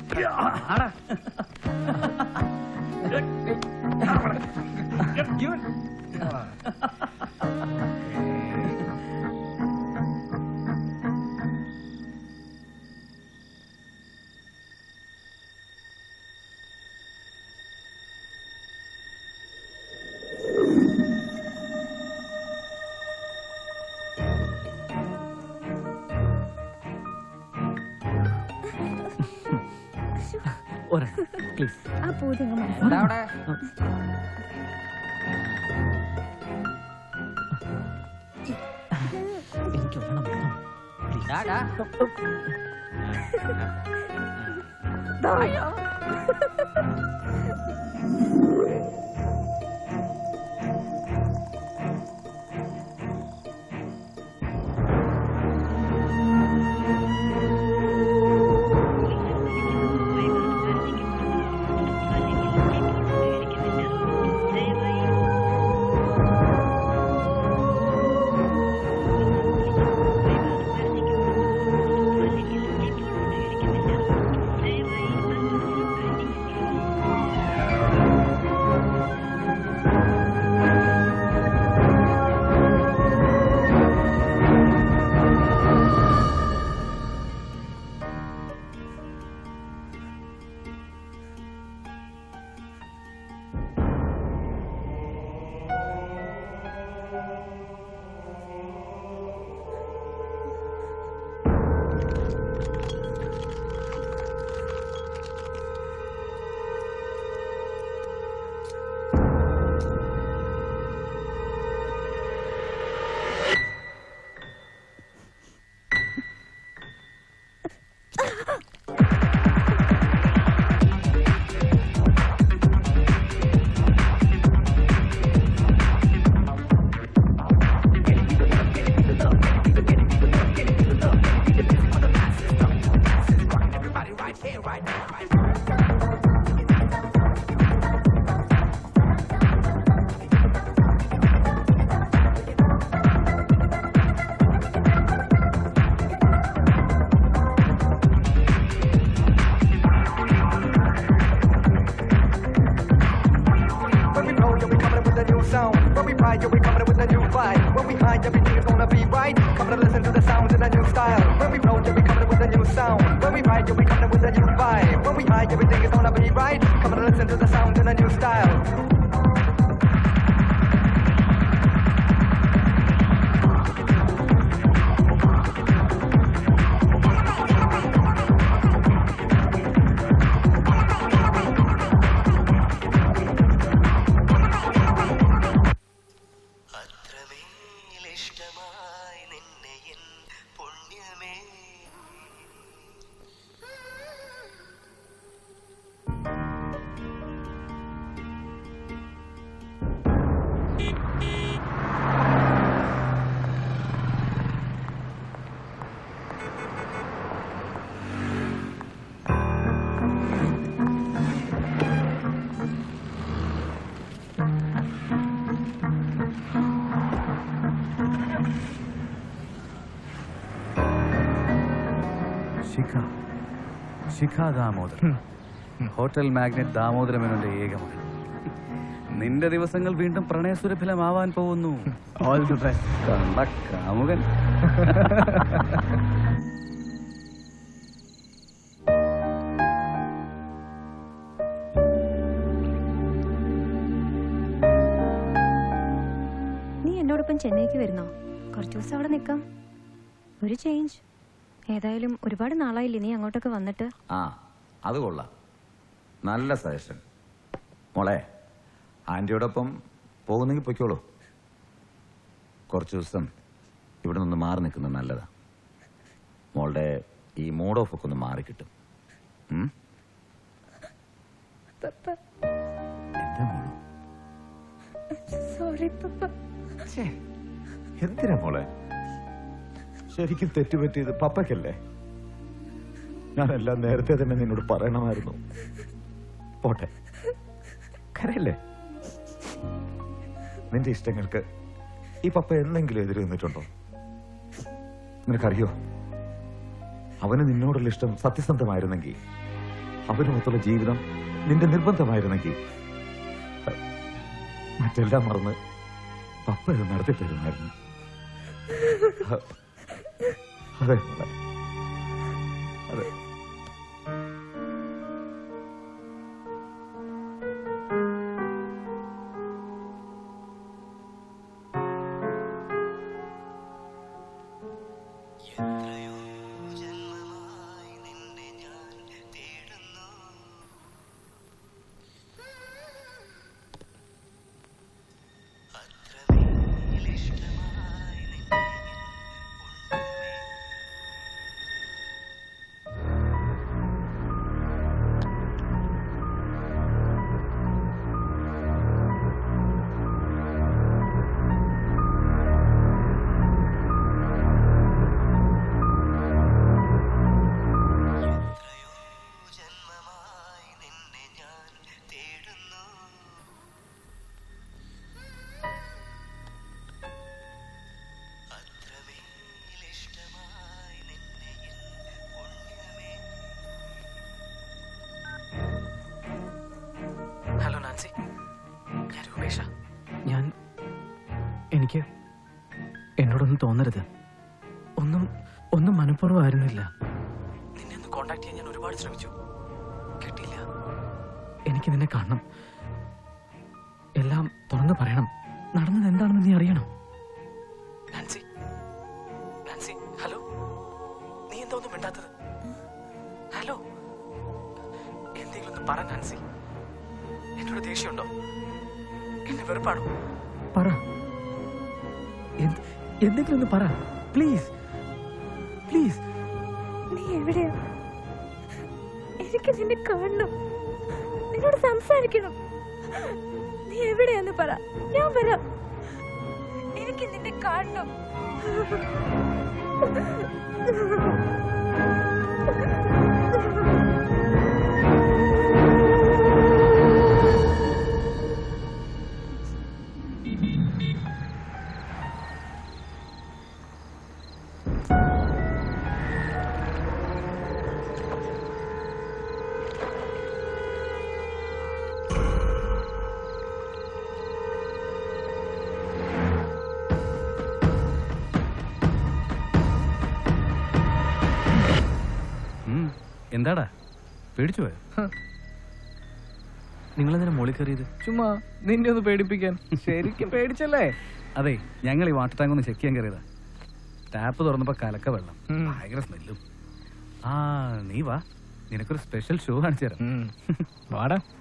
Shikha Damodaran, hotel magnate ദാമോദരമേനോന്റെ ഏക മകൻ. നിന്റെ ദിവസങ്ങൾ വീണ്ടും പ്രണയസുരഭിലമാവാൻ പോകുന്നു. ഓൾ ദി ബെസ്റ്റ് കാമുകൻ. നീ എന്നോടൊപ്പം ചെന്നൈക്ക് വരുന്നോ? കുറച്ചു ദിവസം അവിടെ നിൽക്കാം, ഒരു ചേഞ്ച്. ഏതായാലും ഒരുപാട് നാളായില്ലേ നീ അങ്ങോട്ടൊക്കെ വന്നിട്ട്. ആ, അത് കൊള്ളാം, നല്ല സജഷൻ. മോളെ, ആന്റിയോടൊപ്പം പോകുന്നെങ്കിൽ പൊയ്ക്കോളൂ. കുറച്ചു ദിവസം ഇവിടെ നിന്ന് മാറി നിൽക്കുന്നത് നല്ലതാ. മോളുടെ ഈ മൂഡ് ഓഫ് ഒക്കെ ഒന്ന് മാറിക്കിട്ടും. എന്തിനാ മോളെ? ശരിക്കും തെറ്റുപറ്റിയത് പപ്പയ്ക്കല്ലേ? ഞാനെല്ലാം നേരത്തെ തന്നെ നിന്നോട് പറയണമായിരുന്നു. പോട്ടെ, കരയല്ലേ. നിന്റെ ഇഷ്ടങ്ങൾക്ക് ഈ പപ്പ എന്തെങ്കിലും എതിര് നിന്നിട്ടുണ്ടോ? നിനക്കറിയോ, അവന് നിന്നോടുള്ള ഇഷ്ടം സത്യസന്ധമായിരുന്നെങ്കിൽ അവരുമൊത്തുള്ള ജീവിതം നിന്റെ നിർബന്ധമായിരുന്നെങ്കിൽ മറ്റെല്ലാം മറന്ന് പപ്പ ഇത് നടത്തി തരുമായിരുന്നു. അതെ മോളെ, അതെ. ഹലോ നാൻസി, ഞാൻ രൂപേഷ. എനിക്ക് എന്നോടൊന്നും തോന്നരുത്. ഒന്നും മനഃപൂർവ്വമായിരുന്നില്ല. നിന്നെ ഒന്ന് കോണ്ടാക്ട് ചെയ്യാൻ ഞാൻ ഒരുപാട് ശ്രമിച്ചു, കിട്ടിയില്ല. എനിക്ക് നിന്നെ കാണണം, എല്ലാം തുറന്നു പറയണം. നടന്നത് എന്താണെന്ന് നീ അറിയണം. നാൻസി, നാൻസി, ഹലോ, നീ എന്താ ഒന്നും മിണ്ടാത്തത്? ഹലോ, എന്തെങ്കിലും ഒന്ന് പറ നാൻസി. എന്നോട് ദേഷ്യമുണ്ടോ? എന്നെ വെറുപ്പാണോ? പറ, എന്തെങ്കിലും ഒന്ന് പറ, പ്ലീസ് പ്ലീസ്. നീ എവിടെയാ? എനിക്ക് നിന്നെ കാണണം, നിന്നോട് സംസാരിക്കണം. നീ എവിടെയാന്ന് പറ, ഞാൻ വരാം. എനിക്ക് നിന്നെ കാണണം. എന്താടാ പേടിച്ചു പോയോ? നിങ്ങളെന്തിനാ മോളിൽ കയറിയത്? ചുമ്മാ നിന്നെ ഒന്ന് പേടിപ്പിക്കാൻ. ശരിക്കും പേടിച്ചല്ലേ? അതെ, ഞങ്ങൾ ഈ വാട്ടർ ടാങ്ക് ഒന്ന് ചെക്ക് ചെയ്യാൻ കയറിയതാ. ടാപ്പ് തുറന്നപ്പോ കലക്ക വെള്ളം, ഭയങ്കര സ്മെല്ലും. നീ വാ, നിനക്കൊരു സ്പെഷ്യൽ ഷോ കാണിച്ചു തരാം. വാടാ.